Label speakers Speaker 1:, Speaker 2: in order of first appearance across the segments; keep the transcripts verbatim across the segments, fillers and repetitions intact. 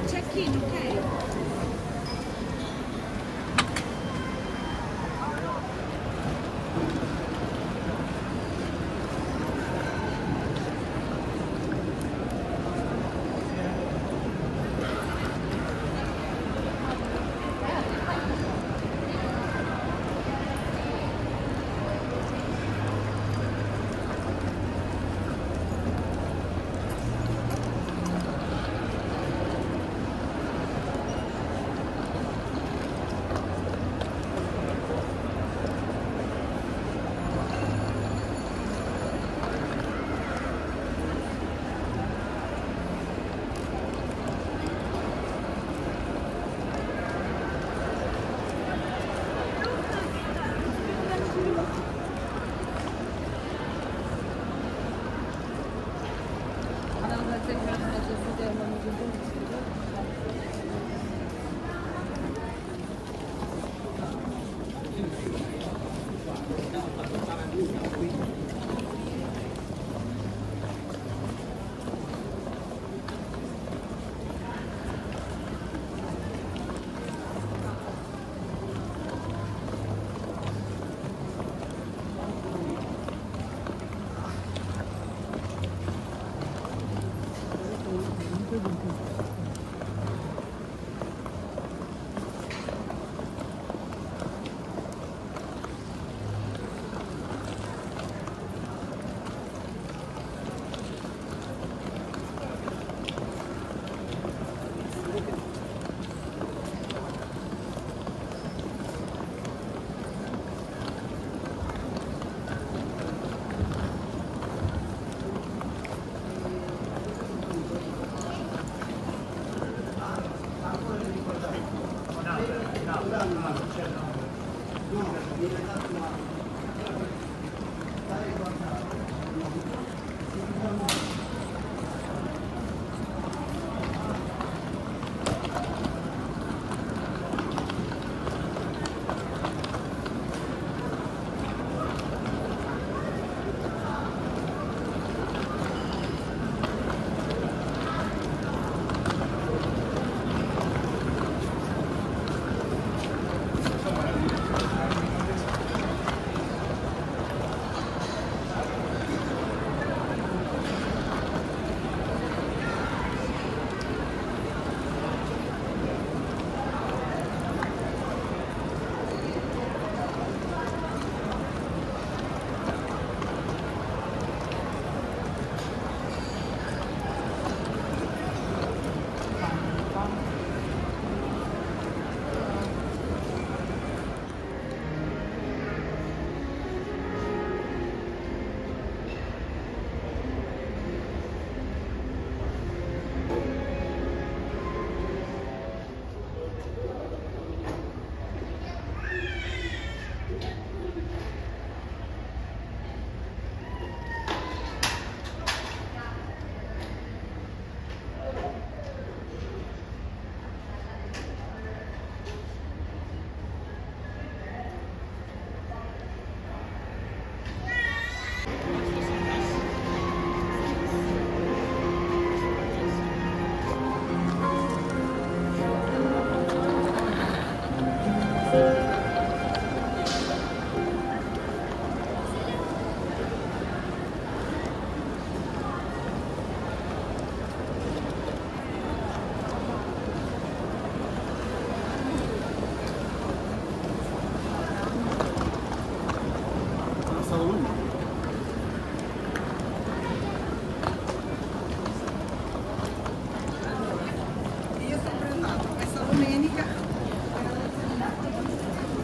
Speaker 1: check-in, ok?
Speaker 2: Io sono prenotata questa domenica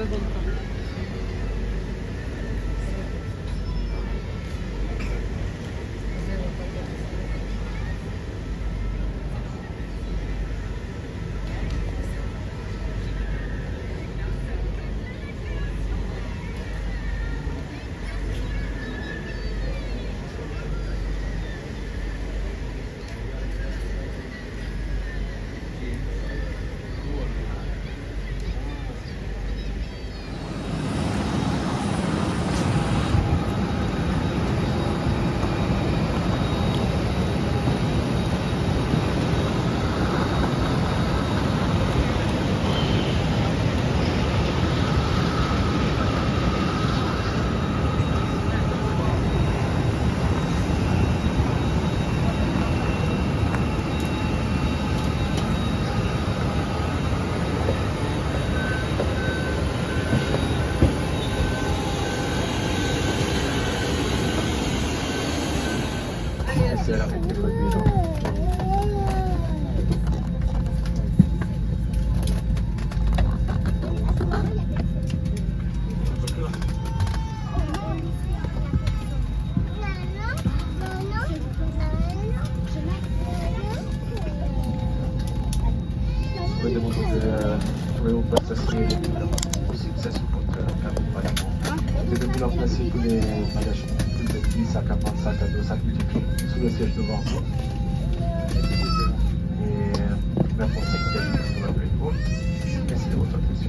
Speaker 1: veramente proibito. Vedevo che avevo perso assieme così senso poter fare depuis leur placer tous les bagages, plus de dix sacs à vingt sacs à deux sacs multipliés sous le siège devant. Et la pensée qu'il y a eu pour la pluie de boule, merci de votre attention.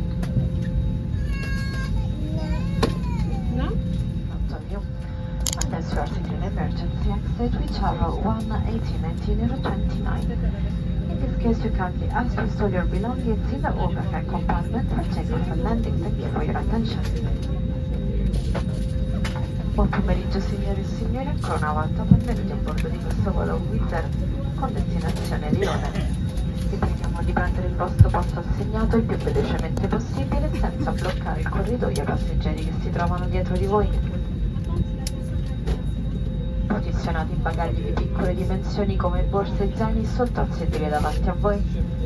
Speaker 2: No?
Speaker 3: Antonio, unless you are taking an emergency exit, which are one eighteen nineteen twenty-nine. In this case, you kindly ask to store your belongings in the overhead compartment for takeoff and landing. Thank you for your attention. Buon pomeriggio signore e signori, ancora una volta benvenuti a bordo di questo volo Wizz Air con destinazione Lione. Vi preghiamo di prendere il vostro posto assegnato il più velocemente possibile senza bloccare il corridoio ai passeggeri che si trovano dietro di voi. Posizionate i bagagli di piccole dimensioni come borse e zaini sotto al sedile davanti a voi.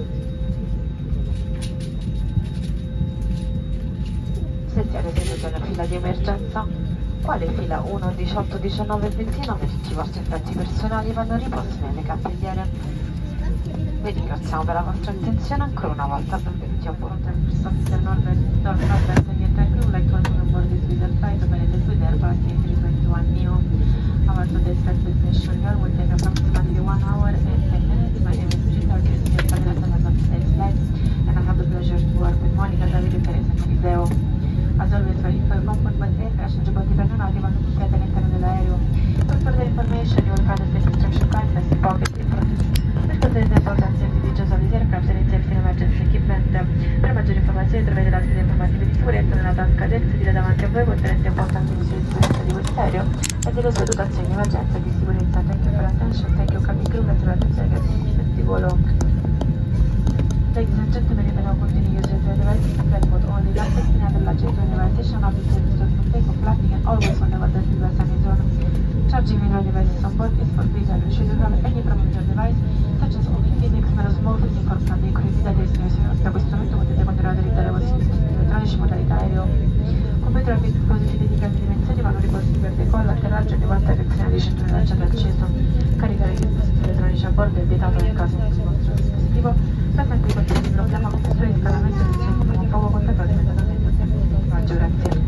Speaker 3: Se siete seduti alla fila di emergenza, quale fila uno, diciotto, diciannove e ventinove, tutti i vostri effetti personali vanno riposti nelle campigliere. Vi ringraziamo per la vostra attenzione ancora una volta, benvenuti a bordo del Southern Northern Northwest Air Crew, like to welcome on board this Wizz Air flight operated with Airbus A three twenty-one neo. Our today's flight destination here will take approximately one hour and ten minutes. My name is Gita, I'm the pilot of today's flight, and I have the pleasure to work with Monica, Davide, Teresa and Eliseo. As always, for info and comfort, but air crash and gibbati perdonati vanno buttati all'interno dell'aereo. For further information, you will find the safe instruction card in the pocket in front. Per contenere the important safety features of this aircraft and its safety and emergency equipment. Per maggiori informazioni trovate la scheda informativa di sicurezza nella tasca del sedile davanti a voi, contenente importanti misure di sicurezza di questo aereo e delle sue dotazioni di emergenza e di sicurezza. Thank you for attention, thank you cabin crew, grazie per l'attenzione che avete di volo. Ladies and gentlemen, you may now continue using your devices to flight mode only. Last sixteen at the large aircraft devices shall not be used from takeoff, landing, and always whenever the fuel sign is on. Charging in your devices on board is forbidden. Should you have any problem with your device, such as only physics, meno small physics or flooding, curiosità di destinazione, da questo momento potete continuare a utilizzare i vostri dispositivi elettronici in modalità aereo. Computer e dispositivi di grandi dimensioni vanno riposti per decollo, atterraggio e di volta direzione di cintura lanciata acceso. Caricare i dispositivi elettronici a bordo è vietato nel caso in cui il vostro dispositivo presenta i contenuti di problema con sensori di scaldamento e funzioni con fuoco contattati immediatamente al tempo di atterraggio. Grazie.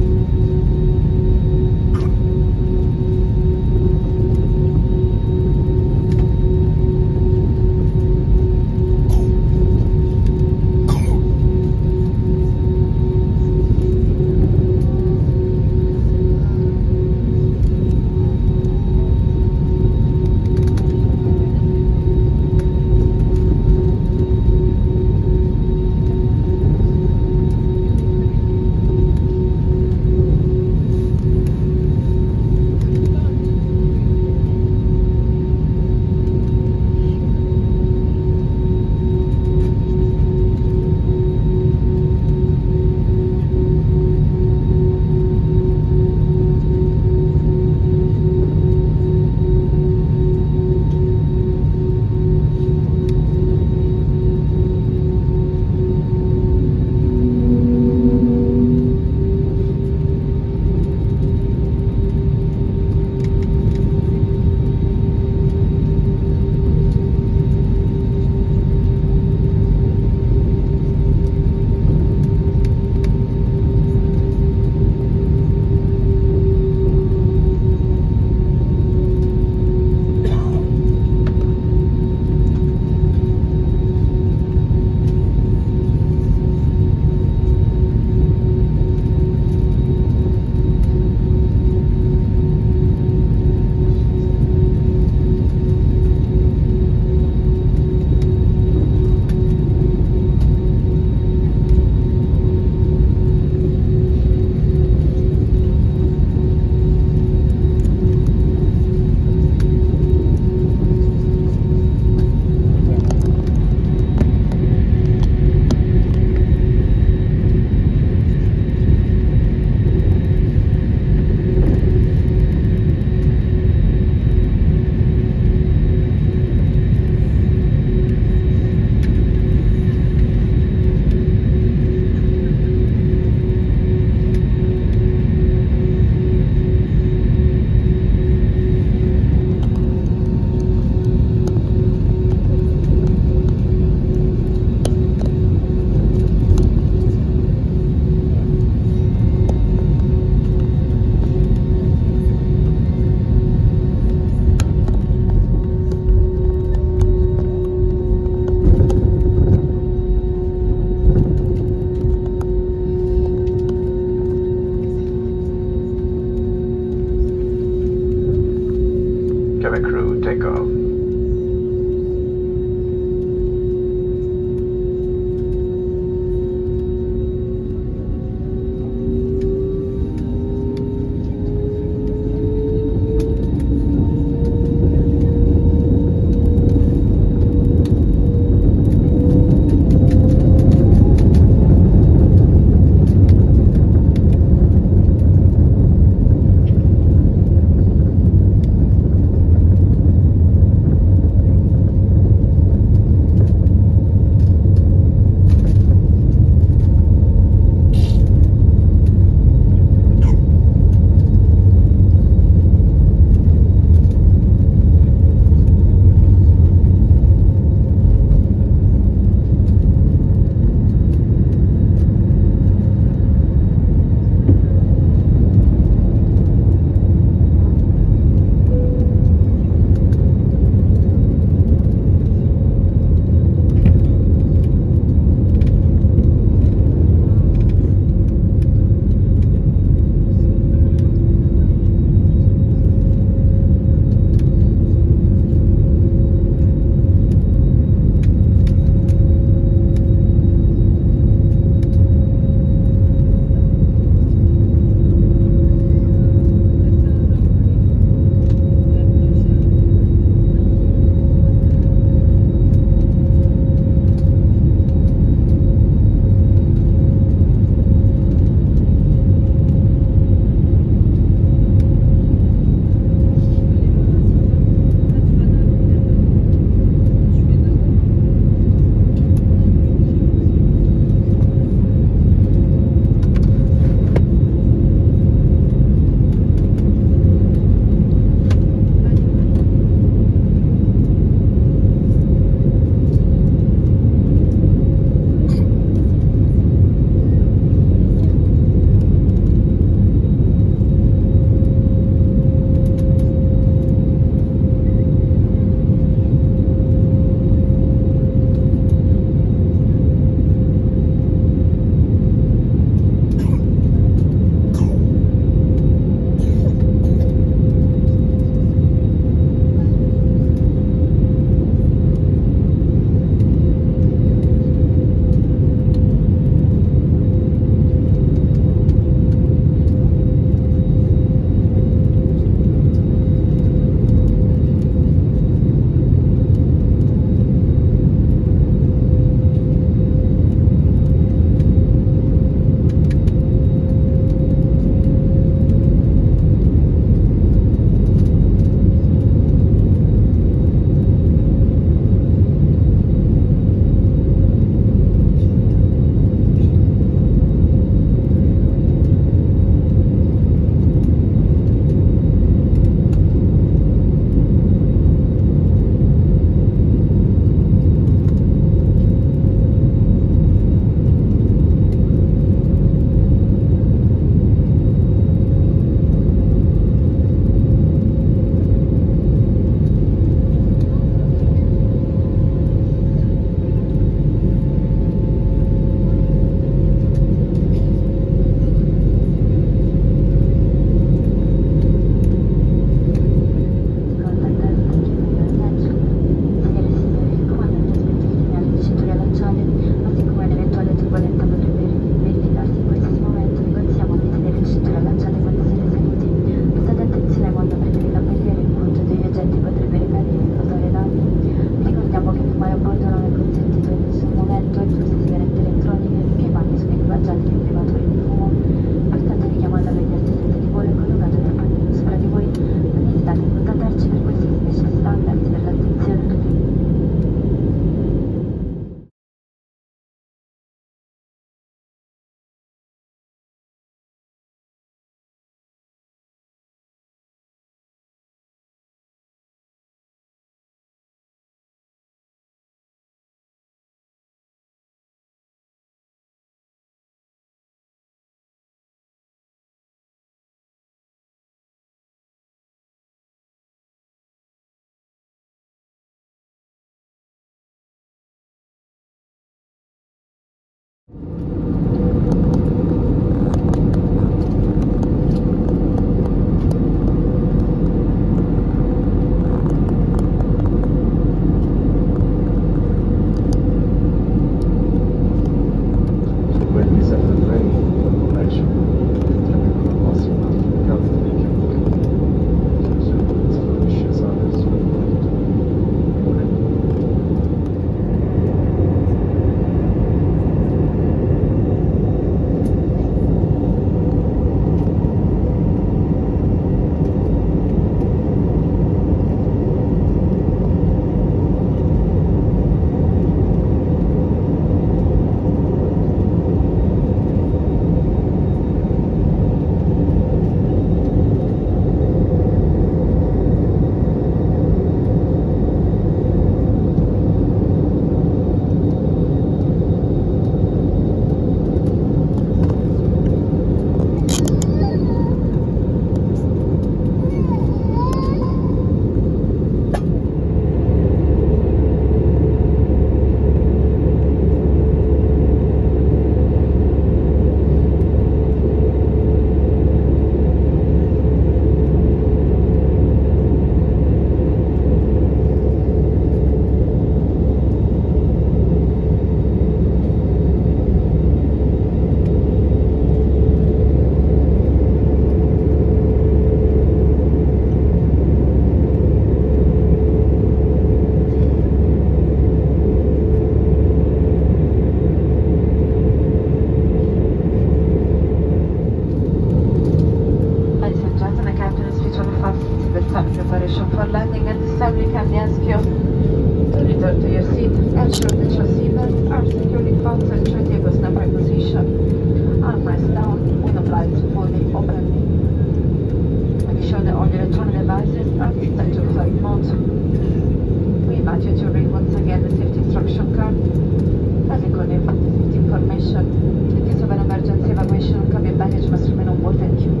Speaker 3: devices are set to flight mode. We invite you to read once again the safety instruction card as it contains safety information. In case of an emergency evacuation, cabin baggage must remain on board. Thank you.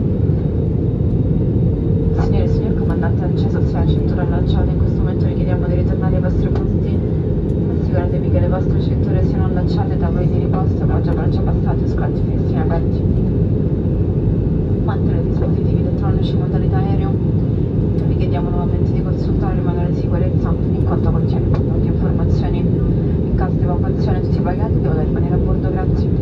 Speaker 3: Signore e signor comandante acceso, sia la cintura allacciata. In questo momento vi chiediamo di ritornare ai vostri posti. Assicuratevi che le vostre cinture siano allacciate, tavoli di riposto, appoggiabraccia passati o scatti finestrini aperti. Mantenere i dispositivi elettronici in modalità aereo. Vi chiediamo nuovamente di consultare il manuale di sicurezza in quanto contiene importanti informazioni. In caso di evacuazione tutti i bagagli devono rimanere a bordo, grazie.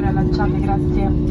Speaker 3: allacciate, grazie.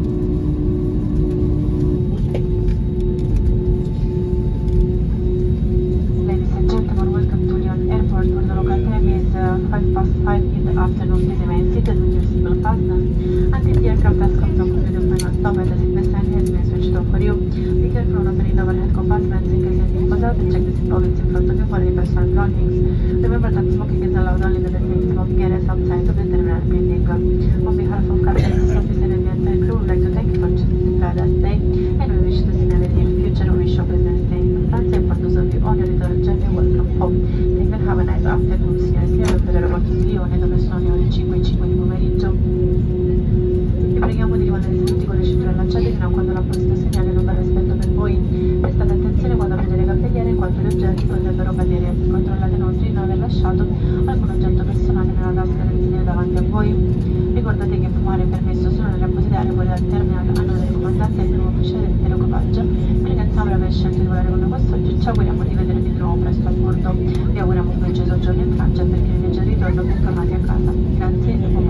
Speaker 3: Airport for the local time is uh, five past five in the afternoon. Please remain seated with your seatbelt fastened until the aircraft has come to a completed final stop and the seatbelt sign has been switched off for you. Be careful when opening the overhead compartments in case anything goes out, and check the seat pockets in front of you for any personal belongings. Remember that smoking is allowed only in the designated smoking areas outside of the terminal building. On behalf of Captain Office and the entire crew, we'd like to thank you for choosing to fly us today, and we wish to see you in the future. We wish you a pleasant stay in France, and for those of you on your return journey, welcome home. Thank you. Have a nice afternoon, signore e signori, per l'aeroporto di Lione, dove sono le ore cinque e cinque di pomeriggio. Vi preghiamo di rimanere seduti con le cinture allacciate fino a quando l'apposito segnale non darà rispetto per voi. Prestate attenzione quando aprite le cappelliere, in quanto gli oggetti potrebbero cadere. Controllate inoltre di non aver lasciato alcun oggetto personale nella tasca del sedile davanti a voi. Ricordate che fumare è permesso solo nelle apposite aree fuori dal terminal. A nome del comandante e del primo ufficiale dell'intero equipaggio, vi ringraziamo per aver scelto di volare con noi quest'oggi e ci auguriamo di vedervi di nuovo presto a bordo. Vi auguriamo un preciso giorno in Francia, perché nel viaggio di ritorno bentornati a casa. Grazie e buon